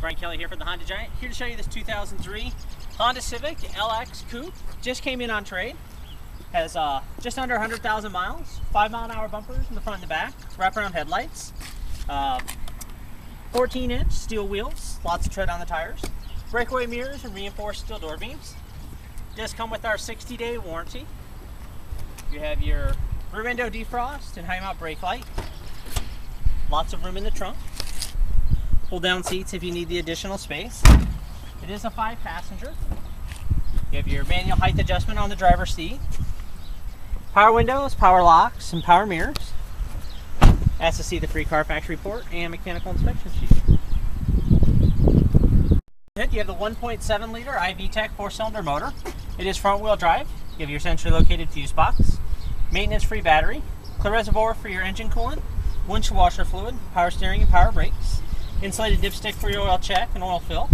Brian Kelly here for the Honda Giant. Here to show you this 2003 Honda Civic LX Coupe. Just came in on trade. Has just under 100,000 miles, 5-mile-an-hour bumpers in the front and the back, wraparound headlights, 14-inch steel wheels, lots of tread on the tires, breakaway mirrors and reinforced steel door beams. Does come with our 60-day warranty. You have your rear window defrost and high mount brake light. Lots of room in the trunk. Pull down seats if you need the additional space. It is a 5-passenger. You have your manual height adjustment on the driver's seat. Power windows, power locks, and power mirrors. Ask to see the free Carfax report and mechanical inspection sheet. You have the 1.7-liter iVTEC 4-cylinder motor. It is front-wheel drive. You have your centrally located fuse box, maintenance-free battery, clear reservoir for your engine coolant, windshield washer fluid, power steering and power brakes, insulated dipstick for your oil check and oil fill.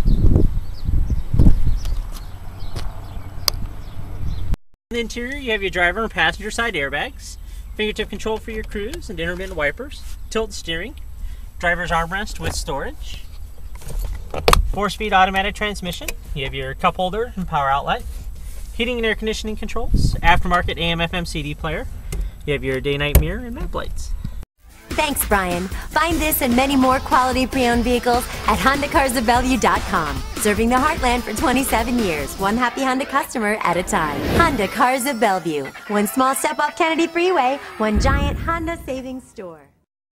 In the interior, you have your driver and passenger side airbags, fingertip control for your cruise and intermittent wipers, tilt steering, driver's armrest with storage, 4-speed automatic transmission. You have your cup holder and power outlet, heating and air conditioning controls, aftermarket AM/FM CD player. You have your day-night mirror and map lights. Thanks, Brian. Find this and many more quality pre-owned vehicles at HondaCarsOfBellevue.com. Serving the heartland for 27 years, one happy Honda customer at a time. Honda Cars of Bellevue. One small step off Kennedy Freeway, one giant Honda savings store.